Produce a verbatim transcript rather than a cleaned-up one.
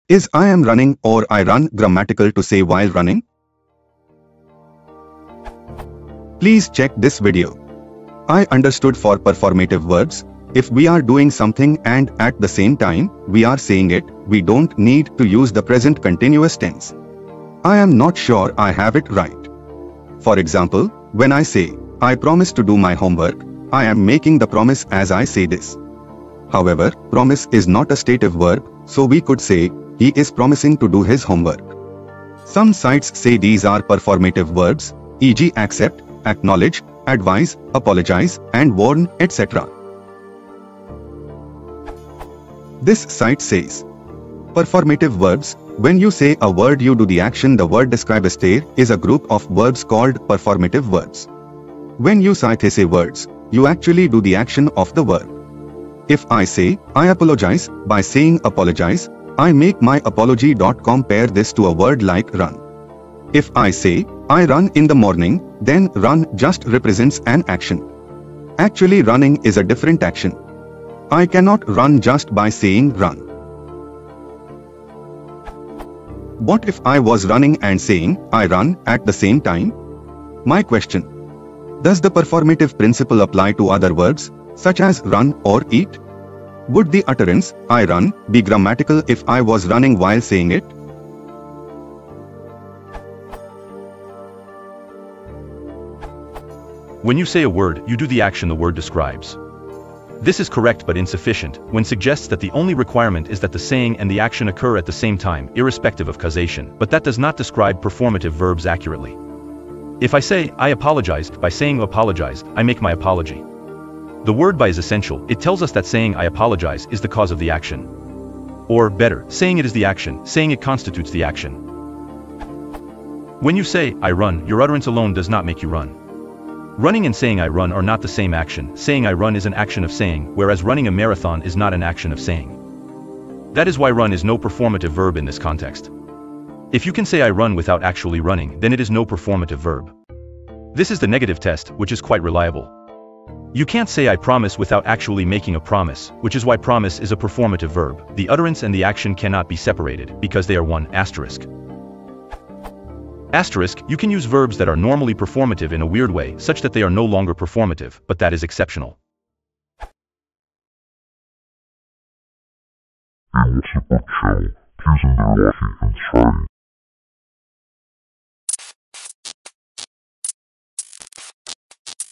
Is I am running or I run grammatical to say while running? Please check this video. I understood for performative verbs, if we are doing something and at the same time we are saying it, we don't need to use the present continuous tense. I am not sure I have it right. For example, when I say, I promise to do my homework, I am making the promise as I say this. However, promise is not a stative verb, so we could say, he is promising to do his homework. Some sites say these are performative verbs, for example accept, acknowledge, advise, apologize, and warn, et cetera. This site says, performative verbs, when you say a word you do the action the word describes there is a group of verbs called performative verbs. When you cite say words, you actually do the action of the verb. If I say, I apologize, by saying apologize, I make my apology. Compare this to a word like run. If I say, I run in the morning, then run just represents an action. Actually running is a different action. I cannot run just by saying run. What if I was running and saying, I run, at the same time? My question. Does the performative principle apply to other verbs, such as run or eat? Would the utterance, I run, be grammatical if I was running while saying it? When you say a word, you do the action the word describes. This is correct but insufficient when suggests that the only requirement is that the saying and the action occur at the same time, irrespective of causation, but that does not describe performative verbs accurately. If I say, I apologized, by saying apologized, I make my apology. The word by is essential, it tells us that saying I apologize is the cause of the action. Or, better, saying it is the action, saying it constitutes the action. When you say, I run, your utterance alone does not make you run. Running and saying I run are not the same action. Saying I run is an action of saying, whereas running a marathon is not an action of saying. That is why run is no performative verb in this context. If you can say I run without actually running, then it is no performative verb. This is the negative test, which is quite reliable. You can't say I promise without actually making a promise, which is why promise is a performative verb. The utterance and the action cannot be separated, because they are one, asterisk. Asterisk, you can use verbs that are normally performative in a weird way, such that they are no longer performative, but that is exceptional. Hey, what's up, channel? Please enjoy watching and subscribing.